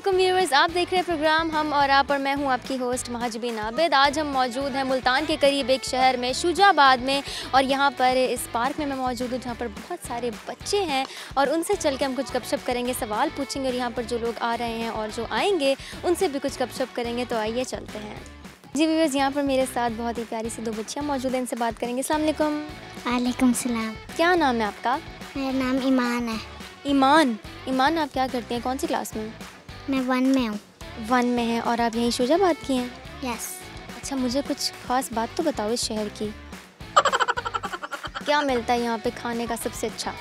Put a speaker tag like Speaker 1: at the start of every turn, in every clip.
Speaker 1: अस्सलामुअलैकुम व्यूअर्स, आप देख रहे हैं प्रोग्राम हम और आप और मैं हूं आपकी होस्ट महाजबीन आबिद। आज हम मौजूद हैं मुल्तान के करीब एक शहर में शुजाबाद में, और यहां पर इस पार्क में मैं मौजूद हूं जहां पर बहुत सारे बच्चे हैं और उनसे चल के हम कुछ गपशप करेंगे, सवाल पूछेंगे और यहां पर जो लोग आ रहे हैं और जो आएंगे उनसे भी कुछ गपशप करेंगे। तो आइए चलते हैं। जी व्यूअर्स, यहाँ पर मेरे साथ बहुत ही प्यारी सी दो बच्चियाँ मौजूद हैं, इनसे बात करेंगे। अस्सलाम वालेकुम।
Speaker 2: वालेकुम सलाम।
Speaker 1: क्या नाम है आपका?
Speaker 2: मेरा नाम ईमान है।
Speaker 1: ईमान, आप क्या करते हैं, कौन सी क्लास में?
Speaker 2: मैं 1 में हूँ।
Speaker 1: 1 में है और आप यहीं शुजाबाद की हैं?
Speaker 2: यस।
Speaker 1: अच्छा, मुझे कुछ खास बात तो बताओ इस शहर की। क्या मिलता है यहाँ पे खाने का सबसे अच्छा?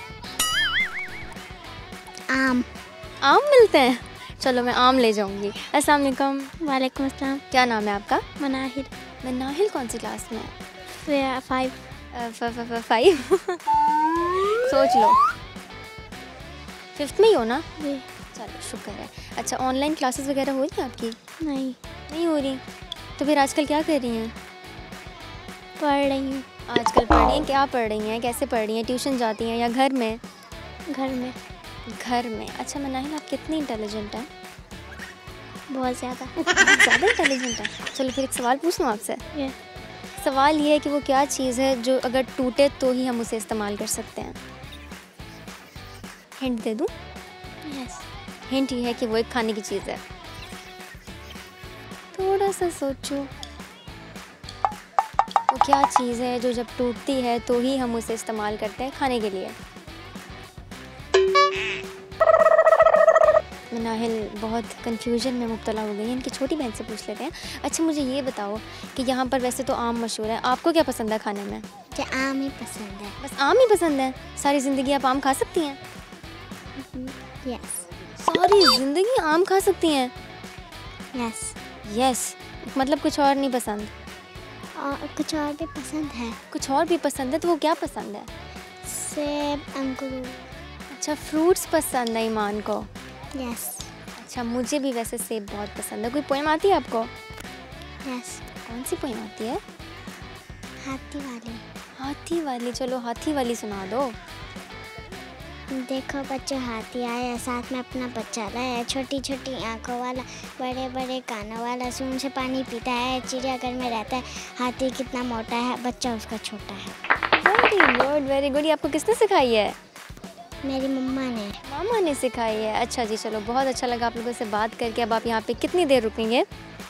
Speaker 2: आम
Speaker 1: मिलते हैं। चलो मैं आम ले जाऊँगी। अस्सलाम वालेकुम।
Speaker 2: वालेकुम अस्सलाम।
Speaker 1: क्या नाम है आपका?
Speaker 2: मनाहिर।
Speaker 1: मनाहिल, कौन सी क्लास में?
Speaker 2: 5।
Speaker 1: 5 सोच लो, 5th में ही हो ना?
Speaker 2: जी।
Speaker 1: चलो शुक्र है। अच्छा, ऑनलाइन क्लासेस वगैरह हो रही हैं आपकी?
Speaker 2: नहीं
Speaker 1: हो रही। तो फिर आजकल क्या कर रही हैं?
Speaker 2: पढ़ रही हूँ।
Speaker 1: आजकल पढ़ रही हैं? क्या पढ़ रही हैं, कैसे पढ़ रही हैं? ट्यूशन जाती हैं या घर में? घर में। अच्छा मनाहिल, आप कितनी इंटेलिजेंट हैं?
Speaker 2: बहुत ज़्यादा।
Speaker 1: ज़्यादा इंटेलिजेंट है। चलो फिर एक सवाल पूछ लूँ आपसे। सवाल ये है कि वो क्या चीज़ है जो अगर टूटे तो ही हम उसे इस्तेमाल कर सकते हैं? हिंट दे दूँ?
Speaker 2: यस।
Speaker 1: हिंट ये है कि वो एक खाने की चीज़ है। थोड़ा सा सोचो, वो क्या चीज़ है जो जब टूटती है तो ही हम उसे इस्तेमाल करते हैं खाने के लिए? मनाहिल बहुत कंफ्यूजन में मुब्तला हो गई है, इनकी छोटी बहन से पूछ लेते हैं। अच्छा मुझे ये बताओ कि यहाँ पर वैसे तो आम मशहूर है, आपको क्या पसंद है खाने में?
Speaker 2: मुझे आम ही पसंद है।
Speaker 1: बस आम ही पसंद है? सारी ज़िंदगी आप आम खा सकती हैं?
Speaker 2: यस।
Speaker 1: सारी ज़िंदगी आम खा सकती हैं?
Speaker 2: यस।
Speaker 1: मतलब कुछ और नहीं पसंद?
Speaker 2: और कुछ और भी पसंद है।
Speaker 1: कुछ और भी पसंद है, तो वो क्या पसंद है?
Speaker 2: सेब, अंगूर।
Speaker 1: अच्छा, फ्रूट्स पसंद है ईमान को?
Speaker 2: यस।
Speaker 1: अच्छा, मुझे भी वैसे सेब बहुत पसंद है। कोई पोएम आती है आपको?
Speaker 2: यस।
Speaker 1: कौन सी पोएम आती है?
Speaker 2: हाथी वाली।
Speaker 1: चलो हाथी वाली सुना दो।
Speaker 2: देखो बच्चों, हाथी आया, साथ में अपना बच्चा लाया, छोटी छोटी आंखों वाला, बड़े बड़े कानों वाला, सूंड से पानी पीता है, चिड़ियाघर में रहता है, हाथी कितना मोटा है, बच्चा उसका छोटा है।
Speaker 1: Very good. ये आपको किसने सिखाई है?
Speaker 2: मेरी
Speaker 1: मामा ने सिखाई है। अच्छा जी, चलो बहुत अच्छा लगा आप लोगों से बात करके। अब आप यहाँ पे कितनी देर रुकेंगे?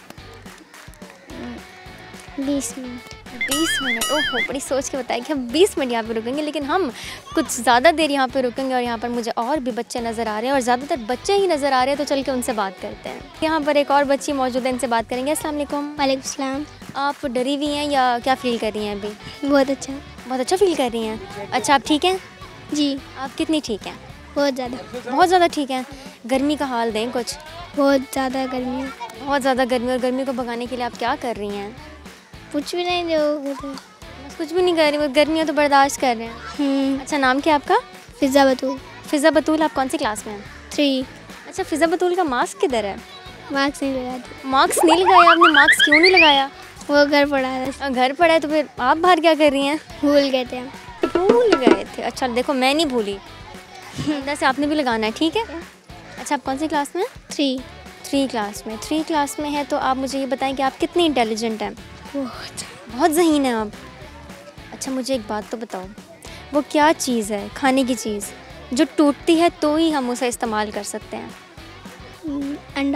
Speaker 2: 20 मिनट।
Speaker 1: 20 मिनट? ओहो, बड़ी सोच के बताया कि हम 20 मिनट यहाँ पे रुकेंगे, लेकिन हम कुछ ज़्यादा देर यहाँ पे रुकेंगे। और यहाँ पर मुझे और भी बच्चे नज़र आ रहे हैं और ज़्यादातर बच्चे ही नज़र आ रहे हैं, तो चल के उनसे बात करते हैं। यहाँ पर एक और बच्ची मौजूद है, इनसे बात करेंगे। अस्सलाम वालेकुम।
Speaker 2: वालेकुम सलाम।
Speaker 1: आप डरी हुई हैं या क्या फ़ील कर रही हैं अभी?
Speaker 2: बहुत अच्छा।
Speaker 1: बहुत अच्छा फ़ील कर रही हैं। अच्छा, आप ठीक हैं?
Speaker 2: जी।
Speaker 1: आप कितनी ठीक हैं?
Speaker 2: बहुत ज़्यादा।
Speaker 1: बहुत ज़्यादा ठीक हैं। गर्मी का हाल दें कुछ।
Speaker 2: बहुत ज़्यादा गर्मी है।
Speaker 1: बहुत ज़्यादा गर्मी, और गर्मी को भगाने के लिए आप क्या कर रही हैं?
Speaker 2: कुछ भी नहीं, जो
Speaker 1: बस कुछ भी नहीं कर रही, वो गर्मियाँ तो बर्दाश्त कर रहे हैं। अच्छा, नाम क्या है आपका?
Speaker 2: फ़िज़ा बतूल।
Speaker 1: फ़िज़ा बतूल, आप कौन सी क्लास में हैं?
Speaker 2: 3।
Speaker 1: अच्छा, फ़िज़ा बतूल का मास्क किधर है?
Speaker 2: मार्क्स नहीं लगाते।
Speaker 1: मास्क नहीं लगाया आपने? मास्क क्यों नहीं लगाया?
Speaker 2: वो घर पड़ा है।
Speaker 1: घर पड़ा है, तो फिर आप बाहर क्या कर रही हैं?
Speaker 2: भूल गए थे हम।
Speaker 1: भूल गए थे? अच्छा देखो, मैं नहीं भूली, अंदर से आपने भी लगाना है, ठीक है? अच्छा, आप कौन सी क्लास में?
Speaker 2: 3
Speaker 1: क्लास में है। तो आप मुझे ये बताएं कि आप कितनी इंटेलिजेंट हैं? बहुत ज़हीन है आप। अच्छा, मुझे एक बात तो बताओ, वो क्या चीज़ है, खाने की चीज़, जो टूटती है तो ही हम उसे इस्तेमाल कर सकते हैं?
Speaker 2: अंडा।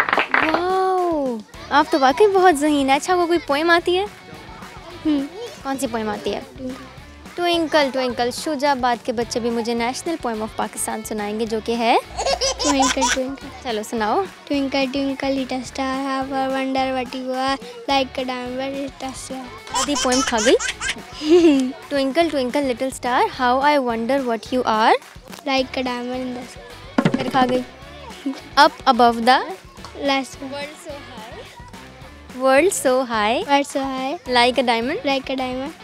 Speaker 1: वाह, आप तो वाकई बहुत ज़हीन है। अच्छा, वो कोई पोएम आती है? कौन सी पोएम आती है? Twinkle twinkle. शुजाबाद के बच्चे भी मुझे नेशनल पोएम ऑफ पाकिस्तान सुनाएंगे, जो कि है
Speaker 2: ट्विंकल ट्विंकल।
Speaker 1: चलो सुनाओ।
Speaker 2: Twinkle twinkle little star, how I wonder what you are, like a diamond little star.
Speaker 1: आधी पोएम खा गई। Twinkle twinkle little star, how I wonder what you are,
Speaker 2: like a diamond in the sky.
Speaker 1: फिर खा गई। Up above the
Speaker 2: last
Speaker 1: world so high, like a diamond.
Speaker 2: Like a diamond.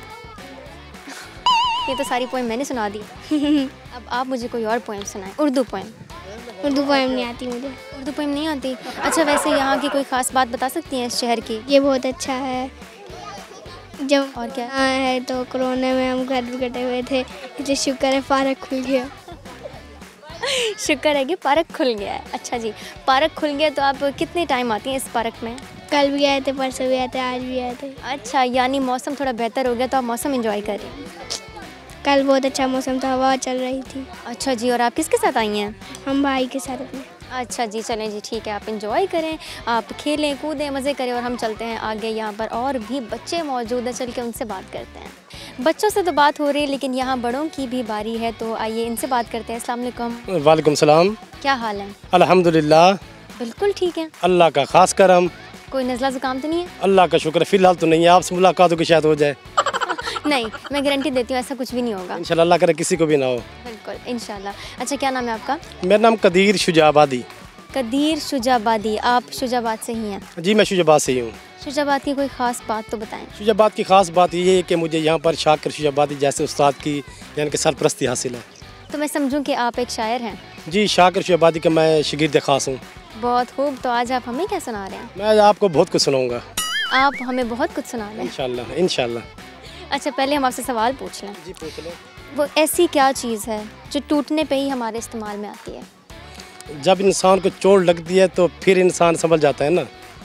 Speaker 1: ये तो सारी poem मैंने सुना दी। अब आप मुझे कोई और पोएम सुनाएं, उर्दू पोएम।
Speaker 2: उर्दू पोएम नहीं आती मुझे।
Speaker 1: उर्दू पोएम नहीं आती? अच्छा, वैसे यहाँ की कोई ख़ास बात बता सकती हैं इस शहर की?
Speaker 2: ये बहुत अच्छा है। जब
Speaker 1: और क्या
Speaker 2: है तो कोरोना में हम घर बैठे हुए थे, इसलिए शुक्र है पार्क खुल गया।
Speaker 1: शुक्र है कि पार्क खुल गया है। अच्छा जी, पार्क खुल गया तो आप कितने टाइम आती हैं इस पार्क में?
Speaker 2: कल भी आए थे, परसों भी आए थे, आज भी आए थे।
Speaker 1: अच्छा, यानी मौसम थोड़ा बेहतर हो गया तो आप मौसम एंजॉय कर रही हैं।
Speaker 2: कल बहुत अच्छा मौसम था, हवा चल रही थी।
Speaker 1: अच्छा जी, और आप किसके साथ आई हैं?
Speaker 2: हम भाई के साथ अपने।
Speaker 1: अच्छा जी, चलें जी, ठीक है, आप इंजॉय करें, आप खेलें कूदें मज़े करें और हम चलते हैं आगे। यहाँ पर और भी बच्चे मौजूद हैं, चल के उनसे बात करते हैं। बच्चों से तो बात हो रही है लेकिन यहाँ बड़ों की भी बारी है, तो आइए इनसे बात करते हैं। अस्सलाम वालेकुम।
Speaker 3: वालेकुम सलाम।
Speaker 1: क्या हाल है?
Speaker 3: अल्हम्दुलिल्लाह,
Speaker 1: बिल्कुल ठीक है।
Speaker 3: अल्लाह का खास करम।
Speaker 1: कोई नज़ला ज़ुकाम तो नहीं है?
Speaker 3: अल्लाह का शुक्र, फिलहाल तो नहीं है। आपसे मुलाकात हो कि शायद हो जाए।
Speaker 1: नहीं, मैं गारंटी देती हूँ ऐसा कुछ भी नहीं होगा।
Speaker 3: इंशाल्लाह, अल्लाह करे किसी को भी ना हो।
Speaker 1: बिल्कुल इंशाल्लाह। अच्छा, क्या नाम है आपका?
Speaker 3: मेरा नाम कदीर शुजाबादी।
Speaker 1: कदीर शुजाबादी, आप शुजाबाद से ही हैं?
Speaker 3: जी, मैं शुजाबाद से ही हूँ।
Speaker 1: शुजाबाद की कोई ख़ास बात तो बताएं।
Speaker 3: शुजाबाद की खास बात ये है कि मुझे यहाँ पर शाकिर शुजाबादी जैसे उस्ताद की यानी कि सरपरस्ती हासिल है।
Speaker 1: तो मैं समझूं कि आप एक शायर हैं?
Speaker 3: जी, शाकिर शुजाबादी का मैं शागिर्द खास हूँ।
Speaker 1: बहुत खूब, तो आज आप हमें क्या सुना रहे हैं?
Speaker 3: मैं आपको बहुत कुछ सुनाऊँगा
Speaker 1: आप हमें बहुत कुछ सुना रहे हैं।
Speaker 3: इंशाल्लाह इंशाल्लाह।
Speaker 1: अच्छा, पहले हम आपसे सवाल पूछ लें।
Speaker 3: जी, पूछ लें।
Speaker 1: वो ऐसी क्या चीज़ है जो टूटने पे ही हमारे इस्तेमाल में आती है?
Speaker 3: जब इंसान को चोट लगती है तो फिर इंसान संभल जाता है ना।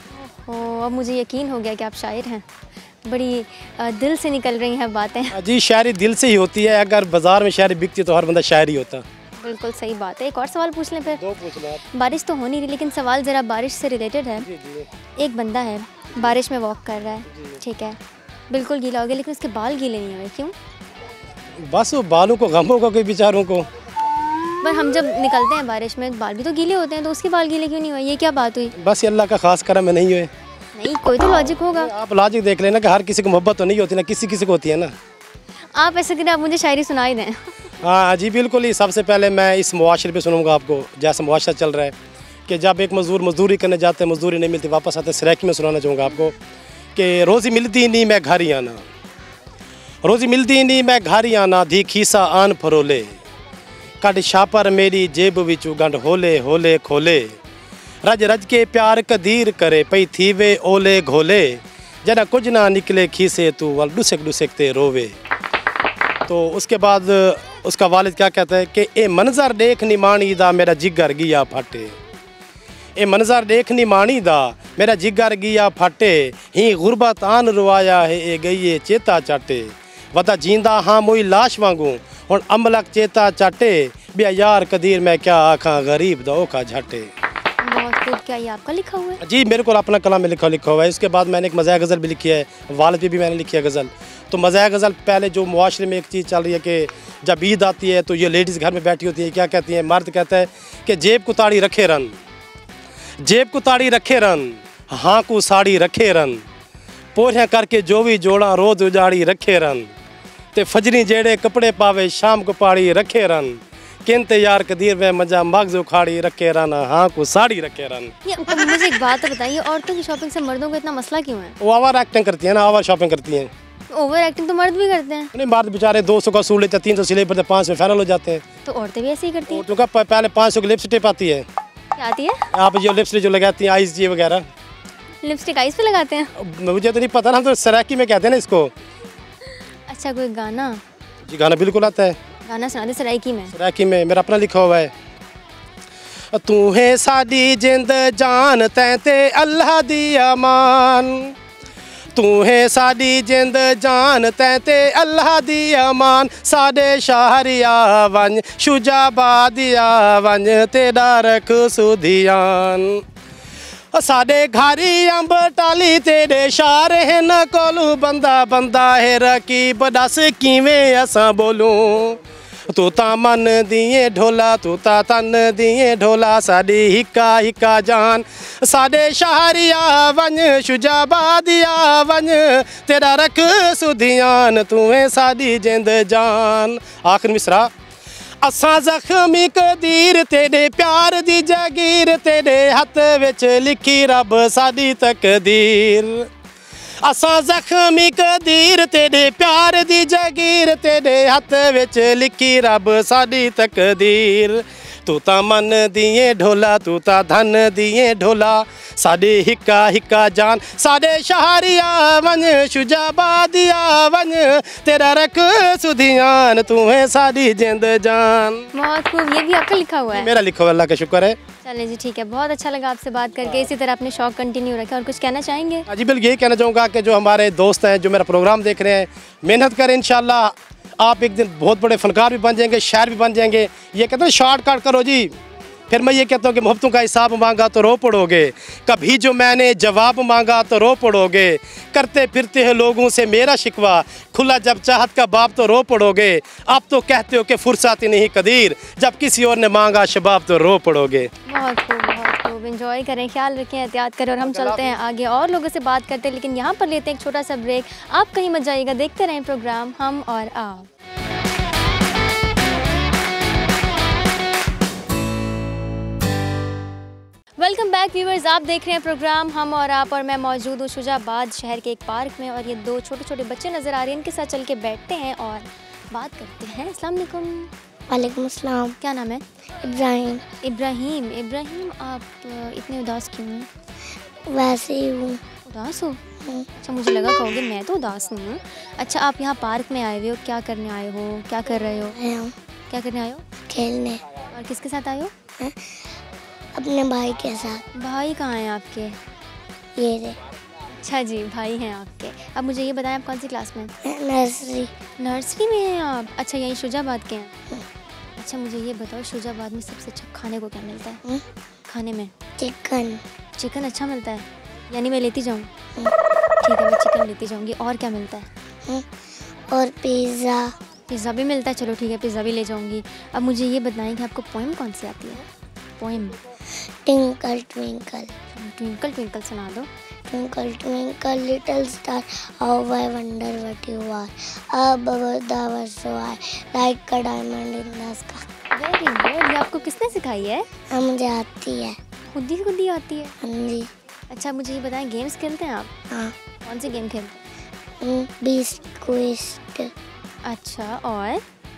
Speaker 1: ओ, अब मुझे यकीन हो गया कि आप शायर हैं। बड़ी दिल से निकल रही हैं बातें।
Speaker 3: जी, शायरी दिल से ही होती है। अगर बाज़ार में शायरी बिकती है तो हर बंदा शायर ही होता।
Speaker 1: बिल्कुल सही बात है। एक और सवाल पूछ लें फिर।
Speaker 3: दो पूछ लो आप।
Speaker 1: बारिश तो हो नहीं रही लेकिन सवाल ज़रा बारिश से रिलेटेड है।
Speaker 3: जी जी।
Speaker 1: एक बंदा है, बारिश में वॉक कर रहा है, ठीक है, बिल्कुल गीला हो गया लेकिन उसके बाल गीले नहीं हुए, क्यों?
Speaker 3: बस वो बालों को गम होगा कोई बेचारों को।
Speaker 1: पर हम जब निकलते हैं बारिश में बाल भी तो गीले होते हैं, तो उसके बाल गीले क्यों नहीं हुए? ये क्या बात हुई?
Speaker 3: बस ये अल्लाह का खास करम है, नहीं हुए।
Speaker 1: नहीं, कोई तो लॉजिक होगा।
Speaker 3: आप लॉजिक देख लेना कि हर किसी को मोहब्बत तो नहीं होती ना, किसी किसी को होती है ना।
Speaker 1: आप ऐसे करें, आप मुझे शायरी सुनाई दें।
Speaker 3: हाँ जी बिल्कुल ही। सबसे पहले मैं इस मुआशरे पे सुनूंगा आपको, जैसा मुआशरा चल रहा है कि जब एक मजदूर मजदूरी करने जाते हैं, मजदूरी नहीं मिलती, वापस आते, सराकी में सुनाना चाहूँगा आपको कि रोज़ी मिलती नहीं मैं घर ही आना, रोज़ी मिलती नहीं मैं घर ही आना, धी खीसा आन फरोले, कट छापर मेरी जेब विचू गंढ होले होले खोले, रज रज के प्यार कदीर करे पई थी वे ओले घोले, जना कुछ ना निकले खीसे तू वल डुसक डुसक ते रोवे। तो उसके बाद उसका वालिद क्या कहता है कि ए मंजर देख नी मानी दा मेरा जिगर गिया फटे, ए मंजर देख नी मानी दा मेरा जिगर गिया फटे, ही गुरबत आन रुआया है ए गई चेता चाटे, वता जींदा हाँ मुई लाश वांगू हुण अमलक चेता चाटे, बिया यार कदीर मैं क्या आखा गरीब दा ओखा झाटे।
Speaker 1: बहुत खूब। क्या ये आपका लिखा हुआ है?
Speaker 3: जी, मेरे को अपना कलाम में लिखा हुआ है। इसके बाद मैंने एक मज़ाह गज़ल भी लिखी है, वालिद पे भी मैंने लिखी है गज़ल। तो मज़ाह गज़ल पहले जो मुआशरे में एक चीज़ चल रही है कि जब ईद आती है तो ये लेडीज़ घर में बैठी होती है, क्या कहती हैं, मर्द कहता है कि जेब को ताड़ी रखे रन, जेब को ताड़ी रखे रन, हाँ को साड़ी रखे रन, पोरियाँ करके जो भी जोड़ा रोज़ उजाड़ी रखे रन, ते फजरी जेड़े कपड़े पावे शाम को पाड़ी रखे रन, किनते यार कदीर में मजा मगज उखाड़ी रखे रन, हाँ को साड़ी रखे रन।
Speaker 1: ये मुझे एक बात तो बताइए, औरतों की शॉपिंग से मर्दों को इतना मसला क्यों है?
Speaker 3: वो ओवर एक्टिंग करती है ना, ओवर शॉपिंग करती हैं।
Speaker 1: ओवर एक्टिंग तो मर्द भी करते हैं।
Speaker 3: नहीं, मर्द बेचारे 200 का सूट लेते हैं, 300 सिले पड़ते, 500 में फाइनल हो जाते हैं।
Speaker 1: तो औरतें भी ऐसे ही करती हैं।
Speaker 3: तो का पहले 500 की लिपस्टिक आती है।
Speaker 1: क्या आती है?
Speaker 3: आप जो लिपस्टिक जो लगाती हैं, आइस जी वगैरह।
Speaker 1: लिपस्टिक आइस पे लगाते हैं?
Speaker 3: मुझे तो नहीं पता ना, हम तो सराकी में कहते हैं ना इसको।
Speaker 1: अच्छा, कोई गाना?
Speaker 3: जी, गाना बिल्कुल आता है।
Speaker 1: गाना सुना दे सराइकी में।
Speaker 3: सराकी में मेरा अपना लिखा हुआ है। तू है साडी जिंद जान तैते अल्लाह दी अमान, तू है साडी जिंद जान तैते अल्लाह दी अमान, साडे शाहरिया वंज शुजाबादिया वंज तेरा रख सुधियान, साडे घारी अंब टाली तेरे शार है न कोलू, बंदा बंदा है रकीब दस किवें असां बोलूं, तू ता मन दिए ढोला तू ता तन दिए ढोला, साडी हिक्का हिक्का जान, साडे शाहरिया वंज शुजाबादिया वंज तेरा रख सुधियान, तू है साडी जिंद जान। आखिर मिसरा, असां जख्मी कदीर तेरे प्यार दी जागीर, तेरे हथ विच लिखी रब साडी तकदीर, असां जख्मी कदीर तेरे प्यार दी जागीर, तेरे हथ विच लिखी रब साडी तकदीर, तू ता मन दिए ढोला तू ता धन दिए ढोला साडे हिक्का हिक्का जान साडे शहरिया वन शुजाबादिया वन तेरा रख सुधियान तू है साडी जिंद जान।
Speaker 1: बहुत खूब, ये भी आपका लिखा हुआ है?
Speaker 3: मेरा लिखा हुआ, अल्लाह का शुक्र है।
Speaker 1: चलिए जी ठीक है, बहुत अच्छा लगा आपसे बात करके। इसी तरह अपने शौक कंटिन्यू रखें। और कुछ कहना चाहेंगे?
Speaker 3: हाँ जी, बिल्कुल यही कहना चाहूँगा कि जो हमारे दोस्त हैं जो मेरा प्रोग्राम देख रहे हैं, मेहनत करें, इंशाल्लाह आप एक दिन बहुत बड़े फनकार भी बन जाएंगे, शायर भी बन जाएंगे। ये कहते हैं शॉर्टकट करो जी, फिर मैं ये कहता हूँ कि मोहब्बतों का हिसाब मांगा तो रो पड़ोगे, कभी जो मैंने जवाब मांगा तो रो पड़ोगे, करते फिरते हैं लोगों से मेरा शिकवा, खुला जब चाहत का बाप तो रो पड़ोगे, अब तो कहते हो कि फुर्सत ही नहीं कदीर, जब किसी और ने मांगा शबाब तो रो पड़ोगे।
Speaker 1: बहुत खूब, बहुत खूब। एंजॉय करें, ख्याल रखें, एहतियात करें। और हम चलते हैं आगे, और लोगों से बात करते हैं, लेकिन यहाँ पर लेते हैं एक छोटा सा ब्रेक। आप कहीं मत जाइएगा, देखते रहें प्रोग्राम हम और आप। वेलकम बैक व्यूअर्स, आप देख रहे हैं प्रोग्राम हम और आप, और मैं मौजूद हूँ शुजाबाद शहर के एक पार्क में। और ये दो छोटे छोटे बच्चे नज़र आ रहे हैं, इनके साथ चल के बैठते हैं और बात करते हैं। अस्सलाम वालेकुम।
Speaker 2: वालेकुम अस्सलाम।
Speaker 1: क्या नाम है?
Speaker 2: इब्राहिम।
Speaker 1: इब्राहिम। इब्राहिम, आप इतने उदास क्यों हैं?
Speaker 2: वैसे ही हूँ।
Speaker 1: उदास हो? अच्छा, मुझे लगा कहोगे मैं तो उदास नहीं हूँ। अच्छा, आप यहाँ पार्क में आए हुए हो, क्या करने आए हो, क्या कर रहे हो?
Speaker 2: आया हूँ
Speaker 1: क्या करने आए हो?
Speaker 2: खेलने।
Speaker 1: और किसके साथ आए हो?
Speaker 2: अपने भाई के साथ।
Speaker 1: भाई कहाँ हैं आपके?
Speaker 2: ये रे।
Speaker 1: अच्छा जी, भाई हैं आपके। अब मुझे ये बताएं, आप कौन सी क्लास में?
Speaker 2: नर्सरी।
Speaker 1: नर्सरी में हैं आप? अच्छा, यहीं शुजाबाद के हैं? अच्छा, मुझे ये बताओ, शुजाबाद में सबसे अच्छा खाने को क्या मिलता है? खाने में?
Speaker 2: चिकन।
Speaker 1: चिकन अच्छा मिलता है, यानी मैं लेती जाऊँ? ठीक है, मैं चिकन लेती जाऊँगी। और क्या मिलता है?
Speaker 2: और पिज़्ज़ा।
Speaker 1: पिज़्ज़ा भी मिलता है? चलो ठीक है, पिज़्ज़ा भी ले जाऊँगी। अब मुझे ये बताएं कि आपको पोएम कौन सी आती है? Poem?
Speaker 2: Twinkle twinkle.
Speaker 1: Twinkle twinkle सुना दो।
Speaker 2: Twinkle, twinkle, little star, how I wonder what you are. Above the earth so high, like a diamond in the sky.
Speaker 1: Very good. ये आपको किसने सिखाई है?
Speaker 2: हाँ, मुझे आती है।
Speaker 1: खुद ही आती है?
Speaker 2: हाँ जी।
Speaker 1: अच्छा, मुझे ये बताएं, गेम्स खेलते हैं आप?
Speaker 2: हाँ।
Speaker 1: कौन सी गेम खेलते हैं?
Speaker 2: Beast Quest.
Speaker 1: अच्छा, और?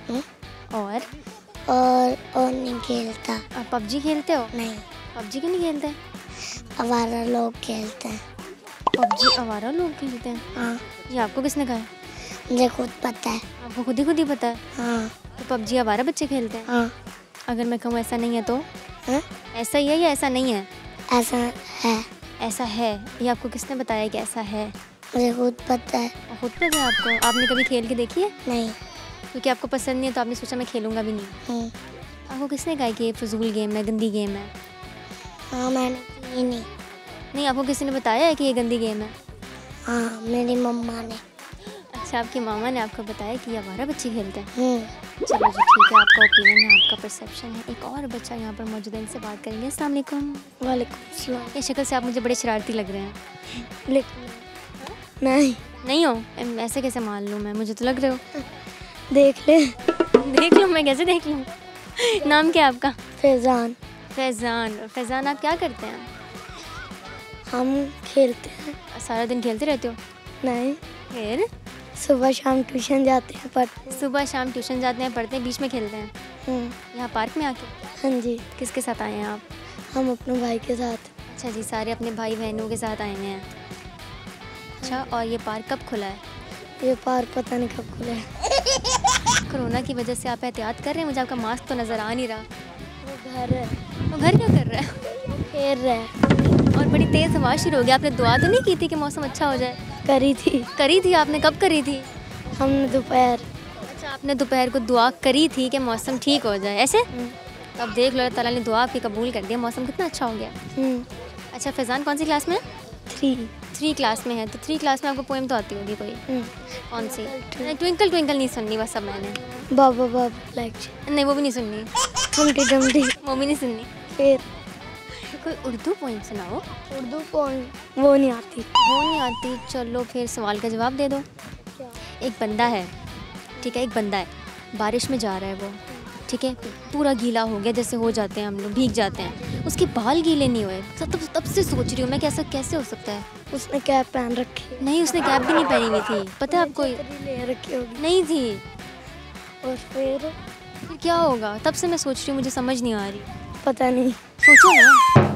Speaker 2: और नहीं खेलता।
Speaker 1: आप पबजी खेलते हो?
Speaker 2: नहीं।
Speaker 1: पबजी क्यों नहीं खेलते?
Speaker 2: आवारा लोग खेलते हैं।
Speaker 1: पबजी आवारा लोग खेलते हैं?
Speaker 2: हाँ।
Speaker 1: ये आपको किसने कहा है?
Speaker 2: मुझे खुद पता है।
Speaker 1: आपको खुद ही पता है?
Speaker 2: हाँ।
Speaker 1: तो पबजी आवारा बच्चे खेलते हैं?
Speaker 2: हाँ।
Speaker 1: अगर मैं कहूँ ऐसा नहीं है तो?
Speaker 2: हाँ?
Speaker 1: ऐसा ही है या ऐसा नहीं है?
Speaker 2: ऐसा है।
Speaker 1: ऐसा है? ये आपको किसने बताया कि ऐसा है?
Speaker 2: मुझे खुद पता है।
Speaker 1: खुद पता है आपको? आपने कभी खेल के देखी है?
Speaker 2: नहीं।
Speaker 1: क्योंकि आपको पसंद नहीं है तो आपने सोचा मैं खेलूँगा भी नहीं। आपको किसने कहा कि ये फजूल गेम है, गंदी गेम है?
Speaker 2: हाँ, मैंने की नहीं।
Speaker 1: नहीं, आपको किसी ने बताया है कि ये गंदी गेम है?
Speaker 2: हाँ, मेरी मम्मा ने।
Speaker 1: अच्छा, आपकी मामा ने आपको बताया कि ये आवारा बच्चे खेलते हैं?
Speaker 2: चलो
Speaker 1: जी ठीक है, आपका ओपिनियन है, आपका परसेप्शन है। एक और बच्चा यहाँ पर मौजूद है, इनसे बात करेंगे। अस्सलाम वालेकुम।
Speaker 2: वालेकुम सलाम।
Speaker 1: ये शक्ल से आप मुझे बड़े शरारती लग रहे हैं।
Speaker 2: लेकिन नहीं
Speaker 1: हो? ऐसे कैसे मान लूँ मैं? मुझे तो लग रहे हो।
Speaker 2: देख ले।
Speaker 1: देख लूँ? मैं कैसे देख लूँ? नाम क्या है आपका?
Speaker 2: फैज़ान।
Speaker 1: फैज़ान, आप क्या करते हैं?
Speaker 2: हम खेलते हैं।
Speaker 1: सारा दिन खेलते रहते हो?
Speaker 2: नहीं।
Speaker 1: फिर?
Speaker 2: सुबह शाम ट्यूशन जाते हैं, पढ़ते हैं।
Speaker 1: सुबह शाम ट्यूशन जाते हैं, पढ़ते हैं, बीच में खेलते हैं? यहाँ पार्क में आके?
Speaker 2: हाँ जी।
Speaker 1: किसके साथ आए हैं आप?
Speaker 2: हम अपने भाई के साथ।
Speaker 1: अच्छा जी, सारे अपने भाई बहनों के साथ आए हुए हैं। अच्छा, और ये पार्क कब खुला है?
Speaker 2: ये पार्क पता नहीं कब खुला है।
Speaker 1: कोरोना की वजह से आप एहतियात कर रहे हैं? मुझे आपका मास्क तो नज़र आ नहीं रहा।
Speaker 2: वो घर है।
Speaker 1: वो घर क्या कर रहा है?
Speaker 2: खेल रहा है।
Speaker 1: और बड़ी तेज़ हवा शुरू हो गई। आपने दुआ तो नहीं की थी कि मौसम अच्छा हो जाए?
Speaker 2: करी थी
Speaker 1: आपने कब करी थी?
Speaker 2: हमने दोपहर।
Speaker 1: अच्छा, आपने दोपहर को दुआ करी थी कि मौसम ठीक हो जाए, ऐसे? अब देख लो, अल्लाह ताला ने दुआ आपकी कबूल कर दिया, मौसम कितना अच्छा हो गया। अच्छा, फैज़ान कौन सी क्लास में? 3 क्लास में है। तो 3 क्लास में आपको पोएम तो आती होगी कोई? कौन सी? ट्विंकल ट्विंकल नहीं सुननी बस अब मैंने।
Speaker 2: बाबा लाइक।
Speaker 1: नहीं, वो भी नहीं सुननी।
Speaker 2: Humpty Dumpty.
Speaker 1: वो भी नहीं सुननी।
Speaker 2: फिर
Speaker 1: कोई उर्दू पोएम सुनाओ।
Speaker 2: उर्दू पोएम वो नहीं आती।
Speaker 1: चलो फिर सवाल का जवाब दे दो। एक बंदा है, ठीक है, एक बंदा है, बारिश में जा रहा है वो, ठीक है, पूरा गीला हो गया, जैसे हो जाते हैं हम लोग, भीग जाते हैं, उसके बाल गीले नहीं हुए। तब से सोच रही हूँ मैं, कैसे हो सकता है?
Speaker 2: उसने कैप पहन रखी?
Speaker 1: नहीं, उसने कैप भी नहीं पहनी हुई थी। पता है आपको?
Speaker 2: ले रखी होगी।
Speaker 1: नहीं थी।
Speaker 2: और फिर
Speaker 1: फिर क्या होगा? तब से मैं सोच रही हूँ, मुझे समझ नहीं आ रही।
Speaker 2: पता नहीं,
Speaker 1: सोचो ना।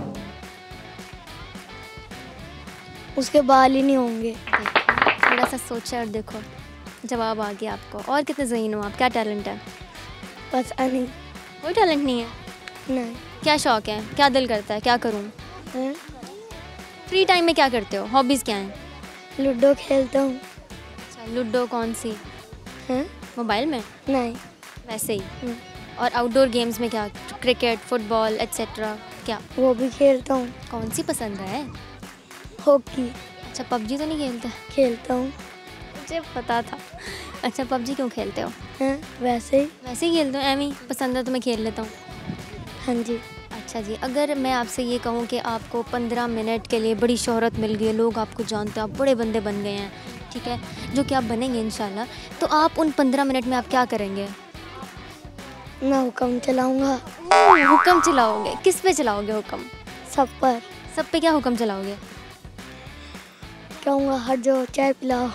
Speaker 2: उसके बाल ही नहीं होंगे।
Speaker 1: देखो, थोड़ा सा सोचा और देखो जवाब आ गया आपको। और कितने ज़हीन हो आप? क्या टैलेंट है?
Speaker 2: पता नहीं।
Speaker 1: कोई टैलेंट नहीं है?
Speaker 2: नहीं।
Speaker 1: क्या शौक है? क्या दिल करता है? क्या करूँ?
Speaker 2: हैं?
Speaker 1: फ्री टाइम में क्या करते हो? हॉबीज़ क्या हैं?
Speaker 2: लूडो खेलता हूँ।
Speaker 1: अच्छा, लूडो कौन सी?
Speaker 2: हैं?
Speaker 1: मोबाइल में?
Speaker 2: नहीं।
Speaker 1: वैसे ही। और आउटडोर गेम्स में क्या? क्रिकेट, फुटबॉल एट्सेट्रा क्या?
Speaker 2: वो भी खेलता हूँ।
Speaker 1: कौन सी पसंद है?
Speaker 2: हॉकी
Speaker 1: अच्छा, पबजी तो नहीं खेलते?
Speaker 2: खेलता हूँ।
Speaker 1: मुझे पता था। अच्छा, पबजी क्यों खेलते हो?
Speaker 2: हैं? वैसे ही।
Speaker 1: वैसे ही खेलते हो, एम ही पसंद है तो मैं खेल लेता हूँ।
Speaker 2: हाँ जी।
Speaker 1: अच्छा जी, अगर मैं आपसे ये कहूँ कि आपको 15 मिनट के लिए बड़ी शोहरत मिल गई है, लोग आपको जानते हैं, आप बड़े बंदे बन गए हैं, ठीक है, जो कि आप बनेंगे इंशाल्लाह, तो आप उन 15 मिनट में आप क्या करेंगे?
Speaker 2: मैं हुक्म चलाऊँगा।
Speaker 1: हुक्म चलाओगे? किस पे चलाओगे हुक्म?
Speaker 2: सब पर।
Speaker 1: सब पे क्या हुक्म चलाओगे?
Speaker 2: कहूँगा हट जाओ, चाय पिलाओ।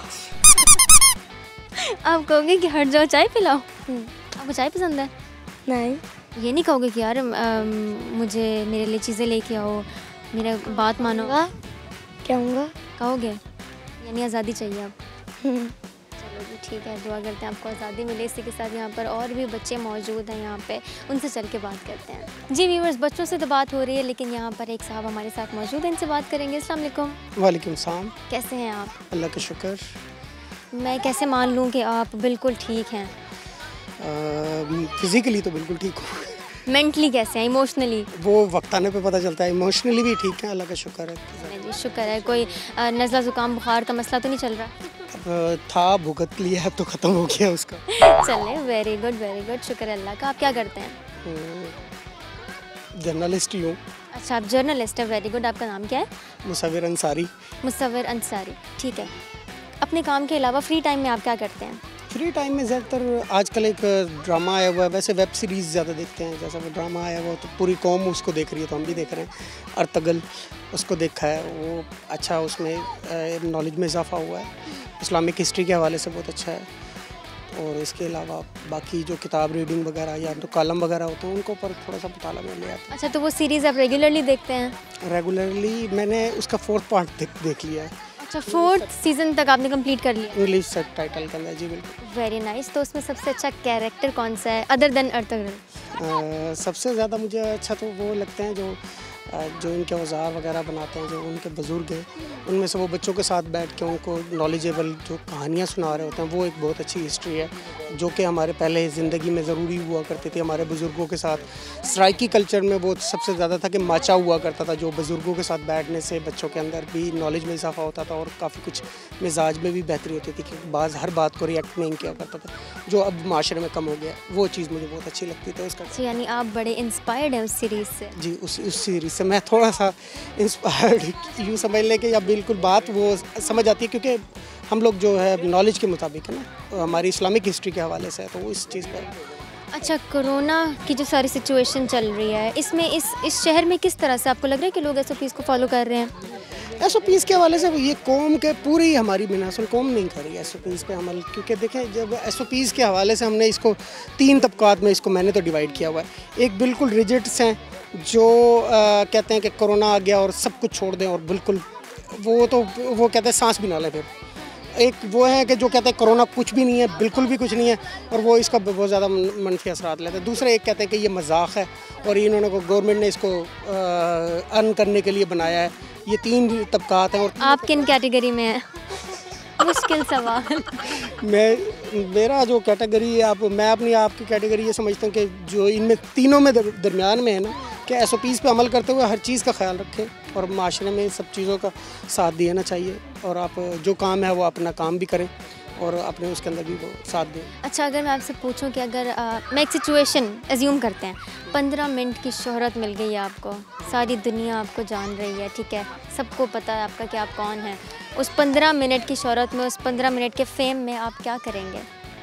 Speaker 1: आप कहोगे कि हट जाओ, चाय पिलाओ? आपको चाय पसंद है?
Speaker 2: नहीं।
Speaker 1: ये नहीं कहोगे कि यार मुझे मेरे लिए चीज़ें लेके आओ, मेरा बात मानो?
Speaker 2: कहूँगा।
Speaker 1: कहोगे? यानी आज़ादी चाहिए आप? चलो जी, ठीक है, दुआ करते हैं आपको आज़ादी मिले। इसी के साथ यहाँ पर और भी बच्चे मौजूद हैं यहाँ पे, उनसे चल के बात करते हैं। जी व्यूअर्स, बच्चों से तो बात हो रही है, लेकिन यहाँ पर एक साहब हमारे साथ मौजूद हैं, इनसे बात करेंगे। अस्सलाम वालेकुम।
Speaker 3: वालेकुम सलाम।
Speaker 1: कैसे हैं आप?
Speaker 3: अल्लाह का शुक्र।
Speaker 1: मैं कैसे मान लूँ कि आप बिल्कुल ठीक हैं?
Speaker 3: फिज़िकली तो बिल्कुल ठीक हूँ।
Speaker 1: मेंटली कैसे हैं? इमोशनली?
Speaker 3: वो वक्त आने पे पता चलता है। इमोशनली भी ठीक है, अल्लाह का शुक्र है।
Speaker 1: नहीं जी, शुक्र है। कोई नज़ला ज़ुकाम बुखार का मसला तो नहीं चल रहा?
Speaker 3: अब था, भुगत लिया, अब तो ख़त्म हो गया उसका।
Speaker 1: चले, वेरी गुड, शुक्र है अल्लाह का। आप क्या करते हैं?
Speaker 3: जर्नलिस्ट ही हूँ।
Speaker 1: अच्छा, आप जर्नलिस्ट है, वेरी गुड। आपका नाम क्या है?
Speaker 3: मुसव्विर अंसारी।
Speaker 1: मुसव्विर अंसारी, ठीक है। अपने काम के अलावा फ्री टाइम में आप क्या करते हैं?
Speaker 3: फ्री टाइम में ज़्यादातर आजकल एक ड्रामा आया हुआ है, वैसे वेब सीरीज़ ज़्यादा देखते हैं। जैसा वो ड्रामा आया हुआ तो पूरी कौम उसको देख रही है, तो हम भी देख रहे हैं। अर्तगल उसको देखा है, वो अच्छा, उसमें नॉलेज में इजाफा हुआ है। इस्लामिक हिस्ट्री के हवाले से बहुत अच्छा है। और इसके अलावा बाकी जो किताब रीडिंग वगैरह या तो कॉलम वगैरह होते हैं, उनको ऊपर थोड़ा सा मुताला में ले आता
Speaker 1: अच्छा, तो वो सीरीज़ आप रेगुलरली देखते हैं?
Speaker 3: है। रेगुलरली मैंने उसका 4th पार्ट देख लिया है।
Speaker 1: अच्छा, 4th सीज़न तक आपने कंप्लीट कर लिया?
Speaker 3: इंग्लिश सब टाइटल का है जी, बिल्कुल।
Speaker 1: Very nice. तो उसमें सबसे अच्छा कैरेक्टर कौन सा है अदर देन अर्तगल?
Speaker 3: सबसे ज़्यादा मुझे अच्छा तो वो लगते हैं जो इनके औजार वगैरह बनाते हैं, जो उनके बुज़ुर्ग हैं, उनमें से वो बच्चों के साथ बैठ के उनको नॉलेजेबल जो कहानियाँ सुना रहे होते हैं, वो एक बहुत अच्छी हिस्ट्री है, जो कि हमारे पहले ज़िंदगी में ज़रूरी हुआ करती थी। हमारे बुज़ुर्गों के साथ सराइकी कल्चर में वो सबसे ज़्यादा था कि माचा हुआ करता था, जो बुज़ुर्गों के साथ बैठने से बच्चों के अंदर भी नॉलेज में इजाफा होता था और काफ़ी कुछ मिजाज में भी बेहतरी होती थी कि हर बात को रिएक्ट नहीं किया करता था, जो अब माशरे में कम हो गया। वो चीज़ मुझे बहुत अच्छी लगती थी उसका।
Speaker 1: अच्छा, यानी आप बड़े इंस्पायर्ड हैं उस सीरीज़ से?
Speaker 3: जी, उस सीरीज़ से मैं थोड़ा सा इंस्पायर्ड यूँ समझ लें कि या बिल्कुल बात वो समझ आती है, क्योंकि हम लोग जो है नॉलेज के मुताबिक है ना, हमारी इस्लामिक हिस्ट्री के हवाले से है, तो वो इस चीज़ पर।
Speaker 1: अच्छा, कोरोना की जो सारी सिचुएशन चल रही है, इसमें इस शहर में किस तरह से आपको लग रहा है कि लोग SOPs को फॉलो कर रहे हैं?
Speaker 3: SOPs के हवाले से ये कौम के पूरी हमारी बिनासुल कौम नहीं कर रही है SOPs पे अमल, क्योंकि देखें जब SOPs के हवाले से हमने इसको 3 तबकात में इसको मैंने तो डिवाइड किया हुआ है। एक बिल्कुल रिजिड्स हैं जो कहते हैं कि कोरोना आ गया और सब कुछ छोड़ दें, और बिल्कुल वो कहते हैं सांस भी ना लें। फिर एक वो है कि जो कहते हैं कोरोना कुछ भी नहीं है, बिल्कुल भी कुछ नहीं है, और वो इसका बहुत ज़्यादा मनफी असरात लेते हैं। दूसरे एक कहते हैं कि ये मजाक है और इन्होंने गवर्नमेंट ने इसको अर्न करने के लिए बनाया है। ये 3 तबकात हैं। और
Speaker 1: आप किन कैटेगरी में हैं? मुश्किल सवाल।
Speaker 3: मेरा जो कैटेगरी है, मैं अपनी आपकी कैटेगरी ये समझता हूँ कि जो इनमें तीनों में दरमियान में है ना, कि SOPs पे अमल करते हुए हर चीज़ का ख्याल रखें और माशरे में सब चीज़ों का साथ देना चाहिए, और आप जो काम है वो अपना काम भी करें और अपने उसके अंदर भी वो साथ दें।
Speaker 1: अच्छा, अगर मैं आपसे पूछूं कि अगर मैं एक सिचुएशन एज्यूम करते हैं, 15 मिनट की शोहरत मिल गई है आपको, सारी दुनिया आपको जान रही है, ठीक है, सबको पता है आपका कि आप कौन हैं, उस 15 मिनट की शोहरत में, उस 15 मिनट के फेम में आप क्या करेंगे?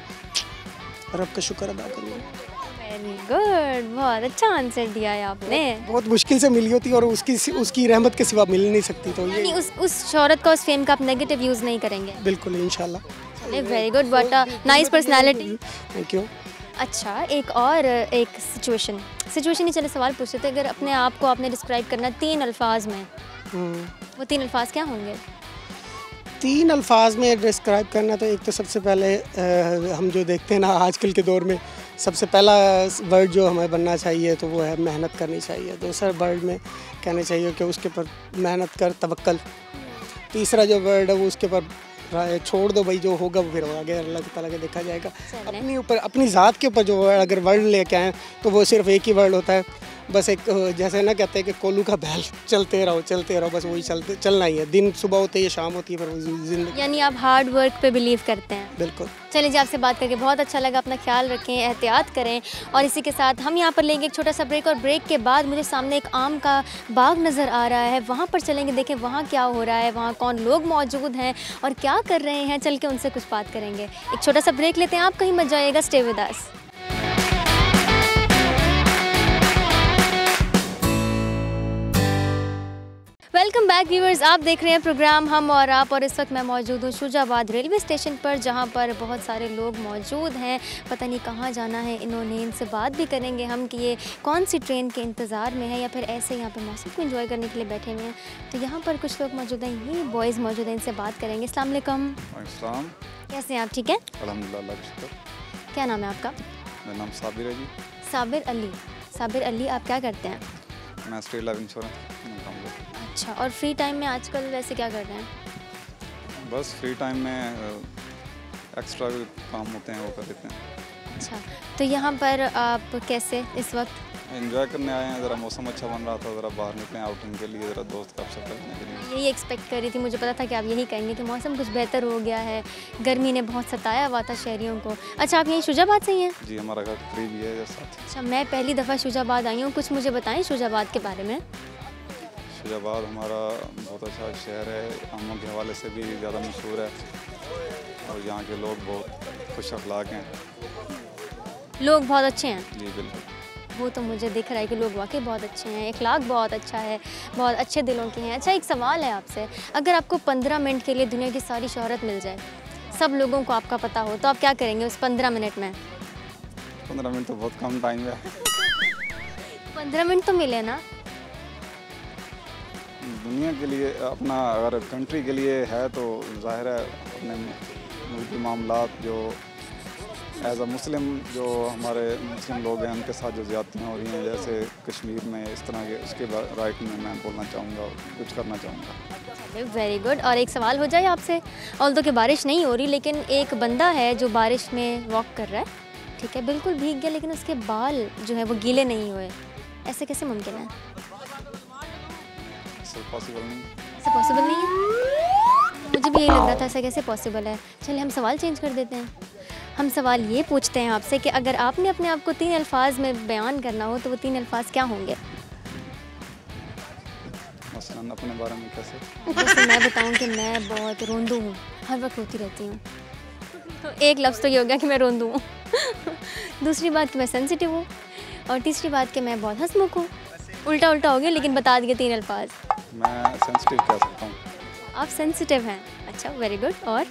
Speaker 3: रब का शुक्र अदा करूँगा।
Speaker 1: वेरी गुड, बहुत अच्छा आंसर दिया है आपने।
Speaker 3: बहुत मुश्किल से मिली होती और उसकी रहमत के सिवा मिल नहीं सकती, तो
Speaker 1: यानी उस शोहरत का, उस फेम का आप नेगेटिव यूज़ नहीं करेंगे?
Speaker 3: बिल्कुल, इंशाल्लाह।
Speaker 1: Very good, what a nice personality.
Speaker 3: Thank you.
Speaker 1: अच्छा, एक सिचुएशन ही चले सवाल पूछते थे, अगर अपने आप को आपने डिस्क्राइब करना 3 अल्फाज में, वो 3 अल्फाज क्या होंगे?
Speaker 3: 3 अल्फाज में डिस्क्राइब करना तो एक तो सबसे पहले हम जो देखते हैं ना आजकल के दौर में, सबसे पहला वर्ड जो हमें बनना चाहिए तो वो है मेहनत करनी चाहिए। दूसरा वर्ड में कहना चाहिए कि उसके ऊपर मेहनत कर, तवक्कल। तीसरा जो वर्ड है वो उसके ऊपर छोड़ दो भाई, जो होगा वो फिर आगे अल्लाह ताला के देखा जाएगा। अपनी ऊपर, अपनी ज़ात के ऊपर जो अगर वर्ड लेके आएँ तो वो सिर्फ एक ही वर्ड होता है, बस एक जैसे ना कहते हैं कि कोलू का बैल, चलते रहो, बस वही चलना ही है। दिन सुबह होते ही शाम होती है, पर जिंदगी।
Speaker 1: यानी आप हार्ड वर्क पे बिलीव करते हैं?
Speaker 3: बिल्कुल।
Speaker 1: चलिए जी, आपसे बात करके बहुत अच्छा लगा। अपना ख्याल रखें, एहतियात करें। और इसी के साथ हम यहाँ पर लेंगे एक छोटा सा ब्रेक, और ब्रेक के बाद मुझे सामने एक आम का बाग नज़र आ रहा है, वहाँ पर चलेंगे, देखें वहाँ क्या हो रहा है, वहाँ कौन लोग मौजूद हैं और क्या कर रहे हैं। चल के उनसे कुछ बात करेंगे। एक छोटा सा ब्रेक लेते हैं, आप कहीं मत जाइएगा, stay with us. Welcome back viewers, आप देख रहे हैं प्रोग्राम हम और आप, और इस वक्त मैं मौजूद हूँ शुजाबाद रेलवे स्टेशन पर, जहाँ पर बहुत सारे लोग मौजूद हैं। पता नहीं कहाँ जाना है इन्होंने, इनसे बात भी करेंगे हम कि ये कौन सी ट्रेन के इंतज़ार में है या फिर ऐसे यहाँ पे मौसम को एंजॉय करने के लिए बैठे हुए हैं। तो यहाँ पर कुछ लोग मौजूद हैं, ये बॉयज़ मौजूद हैं, इनसे बात करेंगे। अस्सलाम वालेकुम। कैसे हैं आप? ठीक है,
Speaker 4: अल्हम्दुलिल्लाह।
Speaker 1: क्या नाम है आपका?
Speaker 4: मेरा नाम साबिर है जी।
Speaker 1: साबिर अली, आप क्या करते हैं?
Speaker 4: मैं स्टेट लाइफ इंश्योरेंस में काम करता हूँ।
Speaker 1: अच्छा, और फ्री टाइम में आजकल वैसे क्या कर रहे हैं?
Speaker 4: बस फ्री टाइम में एक्स्ट्रा काम होते हैं वो कर देते हैं।
Speaker 1: अच्छा, तो यहाँ पर आप कैसे इस वक्त
Speaker 4: एंजॉय करने आए हैं, ज़रा मौसम अच्छा बन रहा था, ज़रा बाहर निकले आउटिंग के लिए, ज़रा दोस्त का अवसर करने के लिए।
Speaker 1: यही एक्सपेक्ट कर रही थी, मुझे पता था कि आप यही कहेंगे कि मौसम कुछ बेहतर हो गया है, गर्मी ने बहुत सताया हुआ था शहरियों को। अच्छा, आप यहीं शुजाबाद से ही हैं?
Speaker 4: जी, हमारा घर करीब ही है जैसा।
Speaker 1: अच्छा, मैं पहली दफ़ा शुजाबाद आई हूँ, कुछ मुझे बताएं शुजाबाद के बारे में।
Speaker 4: शुजाबाद हमारा बहुत अच्छा शहर है, आमों के हवाले से भी ज़्यादा मशहूर है, और यहाँ के लोग बहुत खुश अखलाक हैं।
Speaker 1: लोग बहुत अच्छे हैं?
Speaker 4: जी बिल्कुल।
Speaker 1: वो तो मुझे दिख रहा है कि लोग वाकई बहुत अच्छे हैं, अखलाक बहुत अच्छा है, बहुत अच्छे दिलों के हैं। अच्छा, एक सवाल है आपसे, अगर आपको 15 मिनट के लिए दुनिया की सारी शोहरत मिल जाए, सब लोगों को आपका पता हो, तो आप क्या करेंगे उस 15 मिनट में?
Speaker 4: 15 मिनट तो बहुत कम टाइम है।
Speaker 1: 15 मिनट तो मिले ना।
Speaker 4: दुनिया के लिए, अपना अगर कंट्री के लिए है तो जाहिर है अपने मुल्क के मामलात जो एज अ मुस्लिम, जो हमारे मुस्लिम लोग हैं उनके साथ जो ज़्यादतियाँ हो रही हैं, जैसे कश्मीर में, इस तरह के, उसके राइट में मैं बोलना चाहूँगा, कुछ करना चाहूँगा।
Speaker 1: Very good. और एक सवाल हो जाए आपसे, ऑल्दो कि बारिश नहीं हो रही, लेकिन एक बंदा है जो बारिश में वॉक कर रहा है, ठीक है, बिल्कुल भीग गया, लेकिन उसके बाल जो है वो गीले नहीं हुए, ऐसे कैसे मुमकिन है?
Speaker 4: पॉसिबल नहीं।
Speaker 1: ऐसा पॉसिबल नहीं है? मुझे भी यही लग रहा था, ऐसा कैसे पॉसिबल है। चलिए हम सवाल चेंज कर देते हैं। हम सवाल ये पूछते हैं आपसे कि अगर आपने अपने आप को 3 अल्फाज में बयान करना हो तो वो 3 अल्फाज क्या होंगे?
Speaker 4: मसलन अपने बारे में कैसे?
Speaker 1: जैसे मैं बताऊं कि मैं बहुत रोंदू हूँ, हर वक्त रोती रहती हूँ, तो एक लफ्ज़ तो ये हो गया कि मैं रोंदू हूँ। दूसरी बात कि मैं सेंसिटिव हूँ, और तीसरी बात कि मैं बहुत हंसमुख हूँ। उल्टा हो गया, लेकिन बता दिए 3 अल्फाज।
Speaker 4: मैं सेंसिटिव कह सकता हूँ।
Speaker 1: आप सेंसिटिव हैं? अच्छा, वेरी गुड। और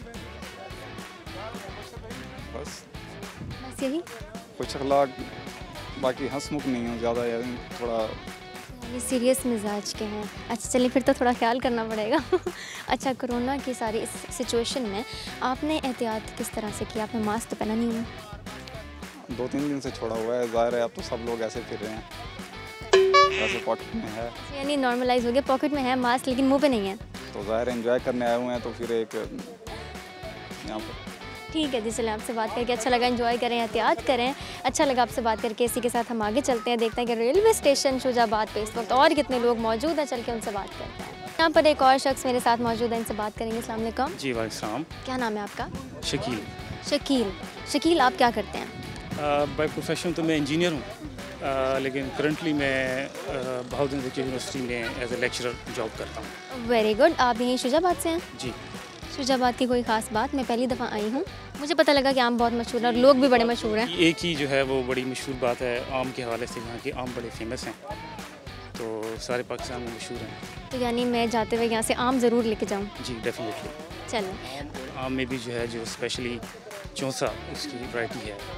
Speaker 4: बस
Speaker 1: यही?
Speaker 4: कुछ अखलाक, बाकी हंसमुख नहीं हूँ ज़्यादा, या थोड़ा
Speaker 1: ये सीरियस मिजाज के हैं। अच्छा चलिए, फिर तो थोड़ा ख्याल करना पड़ेगा। अच्छा, कोरोना की सारी इस सिचुएशन में आपने एहतियात किस तरह से किया? आपने मास्क तो पहना नहीं हुआ?
Speaker 4: 2-3 दिन से छोड़ा हुआ है, ज़ाहिर है अब तो सब लोग ऐसे फिर रहे हैं, ऐसे पॉकेट में है।
Speaker 1: यानी नॉर्मलाइज हो गया, पॉकेट में है मास्क लेकिन मुंह पे नहीं है,
Speaker 4: तो ज़ाहिर एंजॉय करने आए हुए हैं, तो फिर एक यहाँ पर।
Speaker 1: ठीक है जी, चलें, आपसे बात करके अच्छा लगा, एंजॉय करें, एहतियात करें। अच्छा लगा आपसे बात करके। इसी के साथ हम आगे चलते हैं, देखते हैं कि रेलवे स्टेशन शुजाबाद पे इस वक्त और कितने लोग मौजूद हैं, चल के उनसे बात करते हैं। यहाँ पर एक और शख्स मेरे साथ मौजूद है, इनसे बात करेंगे। अस्सलाम वालेकुम।
Speaker 5: जी वालेकुम।
Speaker 1: क्या नाम है आपका?
Speaker 5: शकील।
Speaker 1: शकील, आप क्या करते हैं?
Speaker 5: बाय प्रोफेशन तो मैं इंजीनियर हूँ, लेकिन करंटली मैं बहाउद्दीन यूनिवर्सिटी में एज ए लेक्चरर जॉब करता हूँ।
Speaker 1: Very good. आप यहीं शुजाबाद से हैं?
Speaker 5: जी।
Speaker 1: शुजाबाद की कोई ख़ास बात? मैं पहली दफ़ा आई हूँ, मुझे पता लगा कि आम बहुत मशहूर है और लोग भी बड़े मशहूर हैं।
Speaker 5: एक ही जो है वो बड़ी मशहूर बात है आम के हवाले से, यहाँ के आम बड़े फेमस हैं, तो सारे पाकिस्तान में मशहूर हैं।
Speaker 1: तो यानी मैं जाते हुए यहाँ से आम ज़रूर लेके जाऊँ?
Speaker 5: जी डेफिनेटली।
Speaker 1: चलें।
Speaker 5: आम में भी जो है, जो स्पेशली चौंसा उसकी वैरायटी है,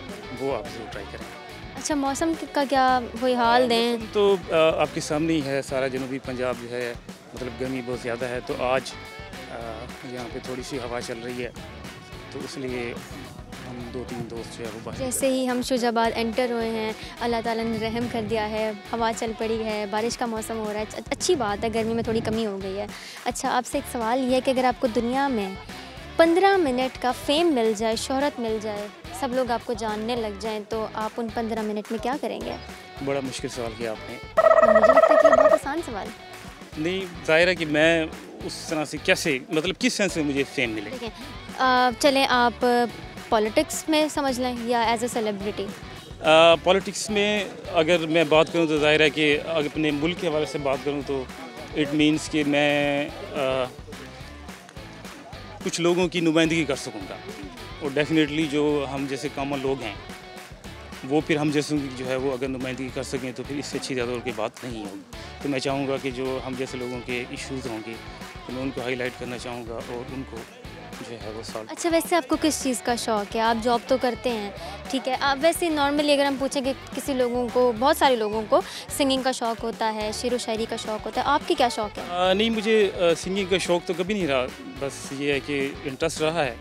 Speaker 5: वो आप ज़रूर ट्राई करें।
Speaker 1: अच्छा, मौसम का क्या वही हाल दें?
Speaker 5: तो आपके सामने ही है, सारा जनूबी पंजाब जो है मतलब गर्मी बहुत ज़्यादा है। तो आज यहाँ पे थोड़ी सी हवा चल रही है, तो इसलिए हम 2-3 दोस्त जो है वो बाहर।
Speaker 1: जैसे ही हम शुजाबाद एंटर हुए हैं, अल्लाह ताला ने रहम कर दिया है, हवा चल पड़ी है, बारिश का मौसम हो रहा है। अच्छी बात है, गर्मी में थोड़ी कमी हो गई है। अच्छा, आपसे एक सवाल ये है कि अगर आपको दुनिया में 15 मिनट का फेम मिल जाए, शोहरत मिल जाए, सब लोग आपको जानने लग जाएं, तो आप उन 15 मिनट में क्या करेंगे?
Speaker 5: बड़ा मुश्किल सवाल किया आपने।
Speaker 1: मुझे लगता है कि ये बहुत आसान सवाल।
Speaker 5: नहीं, ज़ाहिर है कि मैं उस तरह से कैसे, मतलब किस सेंस में मुझे फेम मिले।
Speaker 1: देखें, चलें आप पॉलिटिक्स में समझ लें या एज ए सेलिब्रिटी।
Speaker 5: पॉलिटिक्स में अगर मैं बात करूं तो ज़ाहिर है कि अगर अपने मुल्क के हवाले से बात करूं तो इट मींस कि मैं कुछ लोगों की नुमाइंदगी कर सकूंगा, और डेफिनेटली जो हम जैसे कॉमन लोग हैं वो फिर हम जैसों की जो है वो अगर नुमाइंदगी कर सकें तो फिर इससे अच्छी ज़्यादा और कोई बात नहीं होगी। तो मैं चाहूँगा कि जो हम जैसे लोगों के इश्यूज़ होंगे तो मैं उनको हाईलाइट करना चाहूँगा और उनको जो है वो सॉल्व।
Speaker 1: अच्छा, वैसे आपको किस चीज़ का शौक़ है? आप जॉब तो करते हैं, ठीक है। आप वैसे नॉर्मली अगर हम पूछें कि किसी लोगों को, बहुत सारे लोगों को सिंगिंग का शौक़ होता है, शेर व शायरी का शौक़ होता है, आपकी क्या शौक़ है?
Speaker 5: नहीं, मुझे सिंगिंग का शौक़ तो कभी नहीं रहा, बस ये है कि इंटरेस्ट रहा है।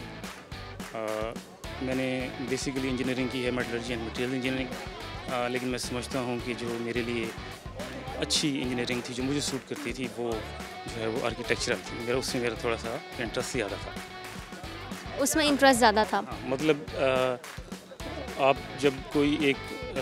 Speaker 5: मैंने बेसिकली इंजीनियरिंग की है, मेटलर्जी एंड मटेरियल इंजीनियरिंग, लेकिन मैं समझता हूँ कि जो मेरे लिए अच्छी इंजीनियरिंग थी, जो मुझे सूट करती थी, वो जो है वो आर्किटेक्चरल थी। उसमें मेरा थोड़ा सा इंटरेस्ट ज़्यादा था।
Speaker 1: उसमें इंटरेस्ट ज़्यादा था?
Speaker 5: हाँ, मतलब आप जब कोई एक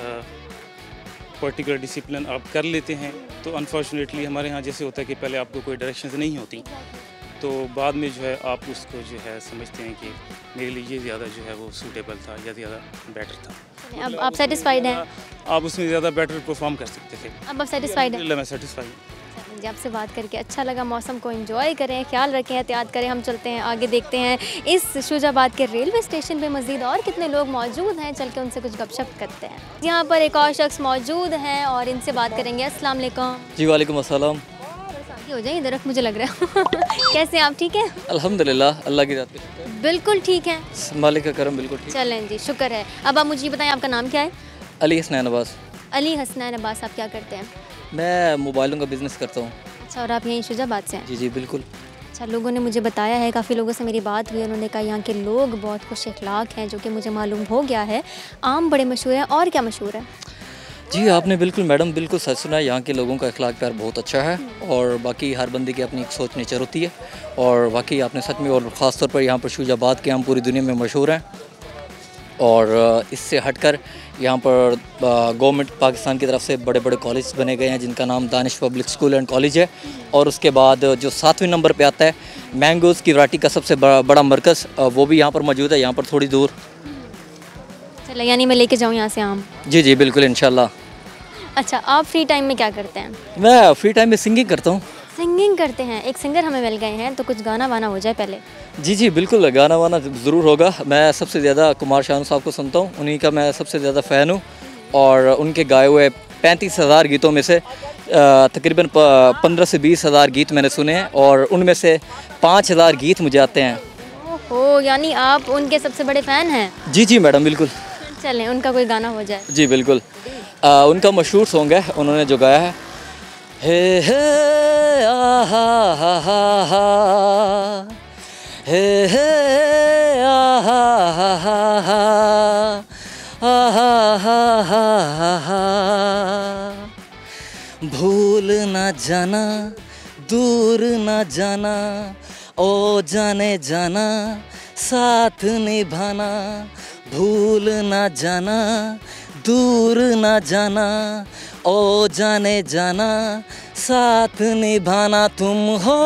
Speaker 5: पर्टिकुलर डिसिप्लिन आप कर लेते हैं तो अनफॉर्चुनेटली हमारे यहाँ जैसे होता है कि पहले आपको कोई डायरेक्शंस नहीं होती, तो बाद में जो है आप उसको जो है समझते हैं कि मेरे लिए ये ज़्यादा जो है वो सूटेबल था या ज़्यादा बेटर था।
Speaker 1: अब आप सेटिस्फाइड हैं?
Speaker 5: आप उसमें ज़्यादा बेटर परफॉर्म कर सकते थे।
Speaker 1: अब आप सेटिस्फाइड हैं?
Speaker 5: मैं सेटिस्फाइड हूँ।
Speaker 1: जी, आपसे बात करके अच्छा लगा। मौसम को एंजॉय करें, ख्याल रखें, एहतियात करें। हम चलते हैं आगे, देखते हैं इस शुजाबाद के रेलवे स्टेशन पे मज़ीद और कितने लोग मौजूद हैं, चल के उनसे कुछ गपशप करते हैं। यहाँ पर एक और शख्स मौजूद हैं और इनसे बात करेंगे। अस्सलाम वालेकुम।
Speaker 6: जी वालेकुम अस्सलाम।
Speaker 1: हो जाए इधर, मुझे लग रहा है कैसे हैं आप? ठीक है
Speaker 6: अल्हम्दुलिल्लाह, अल्लाह की रात पे
Speaker 1: बिल्कुल ठीक है,
Speaker 6: मालिक का करम बिल्कुल ठीक।
Speaker 1: चलें जी, शुक्र है। अब आप मुझे बताएं, आपका नाम क्या है?
Speaker 6: अली हसनैन अब्बास।
Speaker 1: अली हसनैन अब्बास। आप क्या करते हैं?
Speaker 6: मैं मोबाइलों का बिज़नेस करता हूँ।
Speaker 1: अच्छा, और आप यहीं शुजाबाद से हैं?
Speaker 6: जी जी बिल्कुल।
Speaker 1: अच्छा, लोगों ने मुझे बताया है, काफ़ी लोगों से मेरी बात हुई, उन्होंने कहा यहाँ के लोग बहुत खुश अखलाक हैं, जो कि मुझे मालूम हो गया है। आम बड़े मशहूर हैं, और क्या मशहूर है?
Speaker 6: जी आपने बिल्कुल मैडम बिल्कुल सच सुना है। यहाँ के लोगों का अखलाक प्यार बहुत अच्छा है, और बाकी हर बंदे की अपनी एक सोच नेचर होती है, और बाकी आपने सच में, और ख़ास तौर पर यहाँ पर शुजाबाद के हम पूरी दुनिया में मशहूर हैं। और इससे हटकर यहाँ पर गवर्नमेंट पाकिस्तान की तरफ से बड़े बड़े कॉलेज बने गए हैं, जिनका नाम Danish public school and college है। और उसके बाद जो 7वें नंबर पे आता है मैंगोज़ की वैरायटी का सबसे बड़ा मरकज़, वो भी यहाँ पर मौजूद है, यहाँ पर थोड़ी दूर।
Speaker 1: चलो, यानी मैं लेके जाऊँ यहाँ से आम?
Speaker 6: जी जी बिल्कुल, इंशाल्लाह।
Speaker 1: अच्छा, आप फ्री टाइम में क्या करते हैं?
Speaker 6: मैं फ्री टाइम में सिंगिंग करता हूँ।
Speaker 1: सिंगिंग करते हैं? एक सिंगर हमें मिल गए हैं, तो कुछ गाना वाना हो जाए पहले।
Speaker 6: जी जी बिल्कुल, गाना वाना ज़रूर होगा। मैं सबसे ज़्यादा कुमार शानू साहब को सुनता हूँ, उन्हीं का मैं सबसे ज़्यादा फ़ैन हूँ, और उनके गाए हुए 35,000 गीतों में से तकरीबन 15 से 20 हज़ार गीत मैंने सुने हैं, और उनमें से 5,000 गीत मुझे आते हैं।
Speaker 1: ओहो, यानी आप उनके सबसे बड़े फ़ैन हैं?
Speaker 6: जी जी मैडम बिल्कुल।
Speaker 1: चलें, उनका कोई गाना हो जाए।
Speaker 6: जी बिल्कुल। उनका मशहूर सॉन्ग है, उन्होंने जो गाया है, हे आ हा हे आ हा भूल न जाना, दूर न जाना, ओ जाने जाना, साथ निभाना। भूल न जाना, दूर न जाना, ओ जाने जाना, साथ निभाना। तुम हो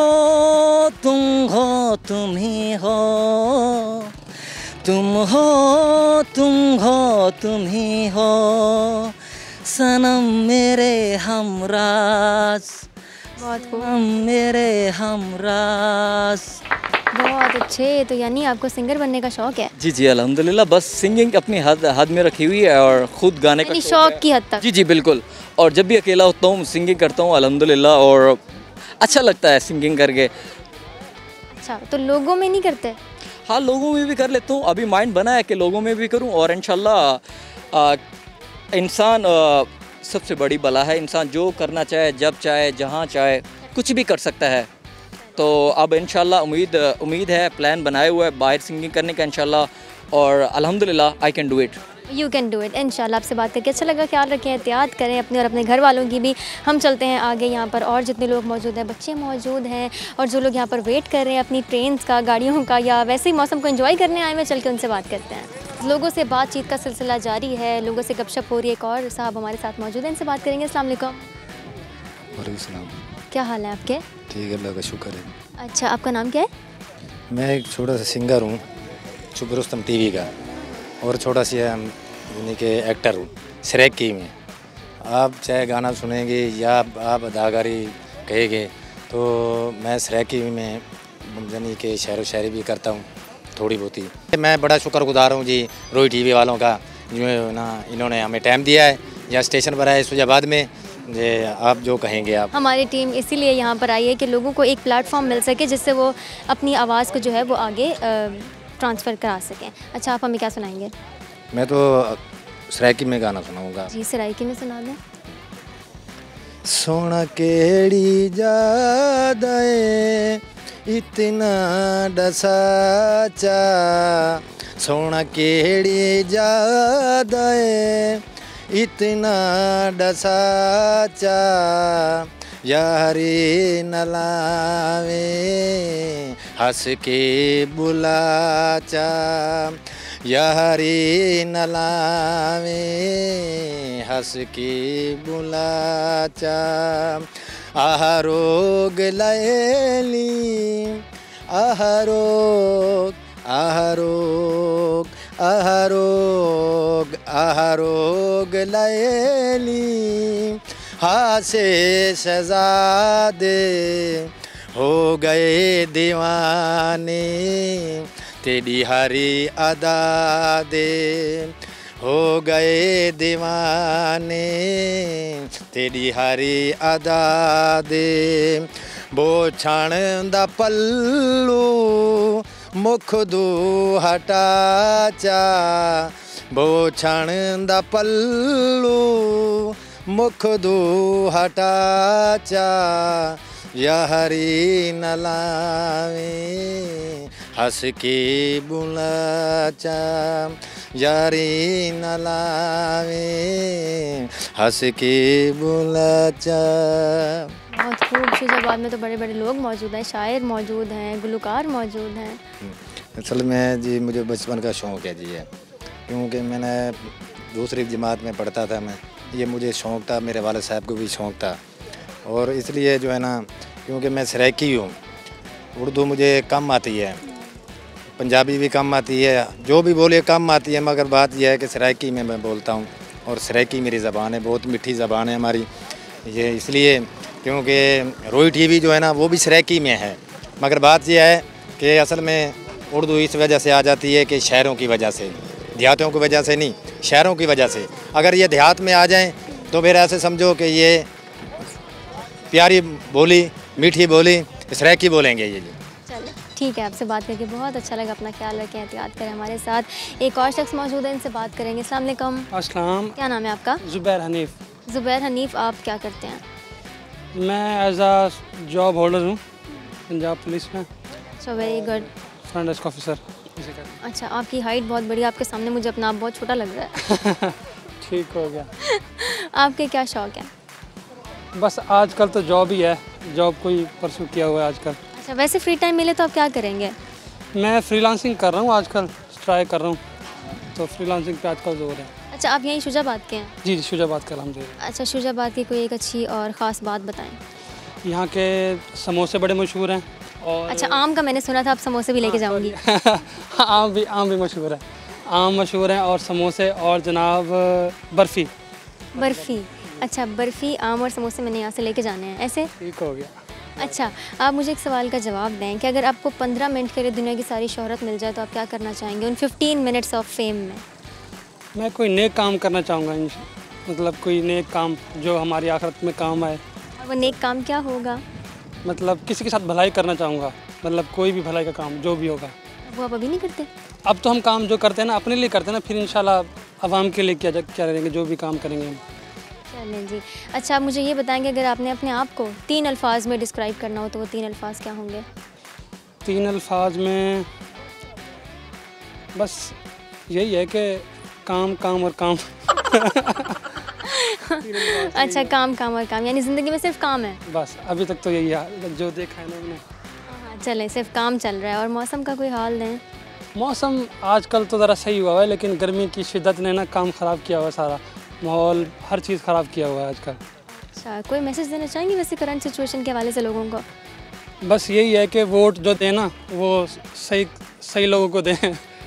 Speaker 6: तुम ही हो, तुम हो तुम ही हो, सनम मेरे हमराज,
Speaker 1: बहुत खूब,
Speaker 6: सनम मेरे हमराज।
Speaker 1: बहुत अच्छे। तो यानी आपको सिंगर बनने का शौक़ है?
Speaker 6: जी जी अल्हम्दुलिल्लाह, बस सिंगिंग अपनी हद में रखी हुई है, और ख़ुद गाने का
Speaker 1: शौक़ की हद तक।
Speaker 6: जी जी बिल्कुल। और जब भी अकेला होता हूँ सिंगिंग करता हूँ अल्हम्दुलिल्लाह, और अच्छा लगता है सिंगिंग करके।
Speaker 1: अच्छा, तो लोगों में नहीं करते?
Speaker 6: हाँ लोगों में भी कर लेता हूँ, अभी माइंड बना है कि लोगों में भी करूँ। और इंशाल्लाह इंसान सबसे बड़ी बला है, इंसान जो करना चाहे, जब चाहे, जहाँ चाहे, कुछ भी कर सकता है। तो अब इंशाल्लाह उम्मीद है, प्लान बनाए हुआ है बाहर सिंगिंग करने का इंशाल्लाह, और अल्हम्दुलिल्लाह I can do it.
Speaker 1: You can do it इंशाल्लाह। आपसे बात करके अच्छा लगा। ख्याल रखें, एहतियात करें अपने और अपने घर वालों की भी। हम चलते हैं आगे, यहाँ पर और जितने लोग मौजूद हैं, बच्चे मौजूद हैं और जो लोग यहाँ पर वेट कर रहे हैं अपनी ट्रेन का, गाड़ियों का, या वैसे ही मौसम को एंजॉय करने आए हुए, चल के उनसे बात करते हैं। लोगों से बातचीत का सिलसिला जारी है, लोगों से गपशप हो रही है। एक और साहब हमारे साथ मौजूद हैं, इनसे बात करेंगे। अस्सलाम वालेकुम।
Speaker 7: वालेकुम सलाम।
Speaker 1: क्या हाल है आपके?
Speaker 7: ठीक है, अल्लाह का शुक्र है।
Speaker 1: अच्छा, आपका नाम क्या है?
Speaker 7: मैं एक छोटा सा सिंगर हूँ, शुभ रुस्तम टीवी का, और छोटा सा यानी कि एक्टर हूँ सरेकी में। आप चाहे गाना सुनेंगे या आप अदाकारी कहेंगे तो मैं सरेकी में यानी कि शेर व शायरी भी करता हूँ थोड़ी बहुत ही। मैं बड़ा शुक्रगुजार हूँ जी रोई टीवी वालों का, जो है ना इन्होंने हमें टाइम दिया है या स्टेशन पर आए शुजाबाद में। ये आप जो कहेंगे आप।
Speaker 1: हमारी टीम इसीलिए यहाँ पर आई है कि लोगों को एक प्लेटफॉर्म मिल सके जिससे वो अपनी आवाज़ को जो है वो आगे ट्रांसफ़र करा सकें। अच्छा, आप हमें क्या सुनाएंगे?
Speaker 7: मैं तो सराइकी में गाना सुनाऊंगा।
Speaker 1: जी, सराइकी में सुना दें।
Speaker 7: सोना केड़ी जादे इतना डसाचा, सोना केड़ी जादे इतना डसाचा, यारी न लावे हंस के बुलाचा, यारी न लावे हंस के बुलाचा, आह रोग लैली आह रोग आह रोग आह रोग आह रोग लैली, हासे शहज़ादे हो गए दीवाने, तेरी हरी अदा दे हो गए दीवाने, तेरी हरी अदा दे, बो छाण दा पल्लू मुख दू हटाचा, बो छाण दा पल्लू मुख दू हटाचा, यारी न लावे हंस के बुलाचा, यारी न लावे हंस के बुलाचा।
Speaker 1: बहुत खूब। शुजाबाद में तो बड़े बड़े लोग मौजूद हैं, शायर मौजूद हैं, गुलकार मौजूद हैं।
Speaker 7: असल में जी मुझे बचपन का शौक़ है जी, क्योंकि मैंने दूसरी जमात में पढ़ता था मैं, ये मुझे शौक़ था, मेरे वाले साहब को भी शौक़ था, और इसलिए जो है ना क्योंकि मैं सराइकी हूँ, उर्दू मुझे कम आती है, पंजाबी भी कम आती है, जो भी बोले कम आती है, मगर बात यह है कि सराइकी में मैं बोलता हूँ, और सराइकी मेरी ज़बान है, बहुत मीठी ज़बान है हमारी। ये इसलिए क्योंकि रोई टीवी जो है ना वो भी सराइकी में है, मगर बात यह है कि असल में उर्दू इस वजह से आ जाती है कि शहरों की वजह से, देहातों की वजह से नहीं, शहरों की वजह से। अगर ये देहात में आ जाएं तो फिर ऐसे समझो कि ये प्यारी बोली, मीठी बोली सराइकी बोलेंगे ये जी।
Speaker 1: चलो ठीक है, आपसे बात करके बहुत अच्छा लगा। अपना ख्याल रखें, एहतियात करें। हमारे साथ एक और शख्स मौजूद है, इनसे बात करेंगे। अस्सलाम वालेकुम।
Speaker 8: अस्सलाम।
Speaker 1: क्या नाम है आपका?
Speaker 8: ज़ुबैर हनीफ।
Speaker 1: ज़ुबैर हनीफ, आप क्या करते हैं?
Speaker 8: मैं एज आ जॉब होल्डर हूँ पंजाब पुलिस में,
Speaker 1: so very good.
Speaker 8: Front desk officer.
Speaker 1: अच्छा, आपकी हाइट बहुत बड़ी, आपके सामने मुझे अपना आप बहुत छोटा लग रहा है।
Speaker 8: ठीक हो गया।
Speaker 1: आपके क्या शौक़ है?
Speaker 8: बस आजकल तो जॉब ही है, जॉब को ही परसू किया हुआ है आजकल।
Speaker 1: अच्छा, वैसे फ्री टाइम मिले तो आप क्या करेंगे?
Speaker 8: मैं फ्रीलांसिंग कर रहा हूँ आजकल, ट्राई कर रहा हूँ, तो फ्रीलांसिंग पे आजकल जोर है।
Speaker 1: अच्छा, आप यहीं शुजाबाद के हैं?
Speaker 8: जी जी, शुजाबाद का अलहम्दुलिल्लाह।
Speaker 1: अच्छा, शुजाबाद की कोई एक अच्छी और ख़ास बात बताएं।
Speaker 8: यहाँ के समोसे बड़े मशहूर हैं। और
Speaker 1: अच्छा, आम का मैंने सुना था, आप समोसे भी लेके जाऊंगी।
Speaker 8: आम भी मशहूर है, आम मशहूर हैं और समोसे और जनाब बर्फ़ी।
Speaker 1: बर्फ़ी, अच्छा बर्फ़ी, आम और समोसे मैंने यहाँ से लेके जाने हैं, ऐसे?
Speaker 8: ठीक हो गया।
Speaker 1: अच्छा, आप मुझे एक सवाल का जवाब दें कि अगर आपको 15 मिनट के लिए दुनिया की सारी शोहरत मिल जाए तो आप क्या करना चाहेंगे उन 15 मिनट्स ऑफ फेम में?
Speaker 8: मैं कोई नेक काम करना चाहूँगा, मतलब कोई नेक काम जो हमारी आखिरत में काम आए।
Speaker 1: और वो नेक काम क्या होगा?
Speaker 8: मतलब किसी के साथ भलाई करना चाहूँगा, मतलब कोई भी भलाई का काम जो भी होगा।
Speaker 1: वो आप अभी नहीं करते?
Speaker 8: अब तो हम काम जो करते हैं ना अपने लिए करते हैं ना, फिर इंशाल्लाह आवाम के लिए क्या करेंगे, जो भी काम करेंगे हम।
Speaker 1: चलें जी। अच्छा, आप मुझे ये बताएंगे अगर आपने अपने आप को 3 अल्फाज में डिस्क्राइब करना हो तो वो 3 अल्फाज क्या होंगे?
Speaker 8: 3 अल्फाज में बस यही है कि काम काम और काम।
Speaker 1: अच्छा, काम काम और काम, यानी ज़िंदगी में सिर्फ काम है?
Speaker 8: बस अभी तक तो यही है जो देखा है ना हमने।
Speaker 1: हाँ, चलें, सिर्फ काम चल रहा है। और मौसम का कोई हाल दें?
Speaker 8: मौसम आजकल तो ज़रा सही हुआ है, लेकिन गर्मी की शिद्दत ने ना काम ख़राब किया हुआ है, सारा माहौल हर चीज़ ख़राब किया हुआ है आजकल।
Speaker 1: अच्छा, कोई मैसेज देना चाहेंगे वैसे करंट सिचुएशन के हवाले से लोगों को?
Speaker 8: बस यही है कि वोट जो दें ना वो सही लोगों को दें।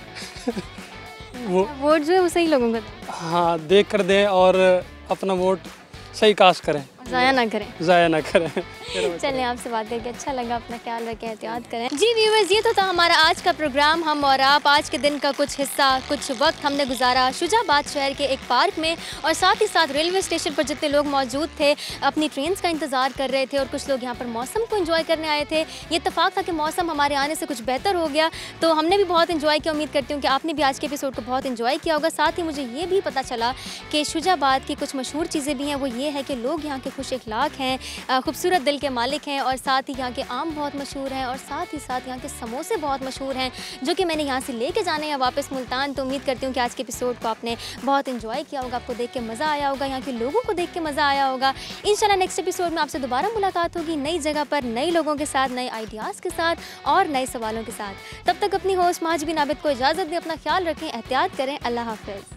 Speaker 8: वो
Speaker 1: वोट जो है वो सही लोगों को दें।
Speaker 8: हाँ, देख कर दें और अपना वोट सही कास्ट करें,
Speaker 1: ज़ाया ना करें।
Speaker 8: ज़ाया ना करें।
Speaker 1: चलें, आपसे बात करके अच्छा लगा। अपना ख्याल रखें, एहतियात करें। जी व्यूअर्स, ये तो था हमारा आज का प्रोग्राम हम और आप। आज के दिन का कुछ हिस्सा, कुछ वक्त हमने गुजारा शुजाबाद शहर के एक पार्क में, और साथ ही साथ रेलवे स्टेशन पर जितने लोग मौजूद थे अपनी ट्रेन का इंतज़ार कर रहे थे, और कुछ लोग यहाँ पर मौसम को एंजॉय करने आए थे। ये इत्तेफाक था कि मौसम हमारे आने से कुछ बेहतर हो गया, तो हमने भी बहुत इन्जॉय किया। उम्मीद करती हूँ कि आपने भी आज के एपिसोड को बहुत इन्जॉय किया होगा। साथ ही मुझे ये भी पता चला कि शुजाबाद की कुछ मशहूर चीज़ें भी हैं। वो ये है कि लोग यहाँ के खुश अखलाक हैं, खूबसूरत दिल के मालिक हैं, और साथ ही यहाँ के आम बहुत मशहूर हैं, और साथ ही साथ यहाँ के समोसे बहुत मशहूर हैं, जो कि मैंने यहाँ से लेके जाने हैं वापस मुल्तान। तो उम्मीद करती हूँ कि आज के एपिसोड को आपने बहुत इन्जॉय किया होगा, आपको देख के मज़ा आया होगा, यहाँ के लोगों को देख के मज़ा आया होगा। इंशाल्लाह नेक्स्ट एपिसोड में आपसे दोबारा मुलाकात होगी, नई जगह पर, नए लोगों के साथ, नए आइडियाज़ के साथ और नए सवालों के साथ। तब तक अपनी होस्ट महाजबीन आबिद को इजाज़त दें। अपना ख्याल रखें, एहतियात करें। अल्लाह हाफ़िज़।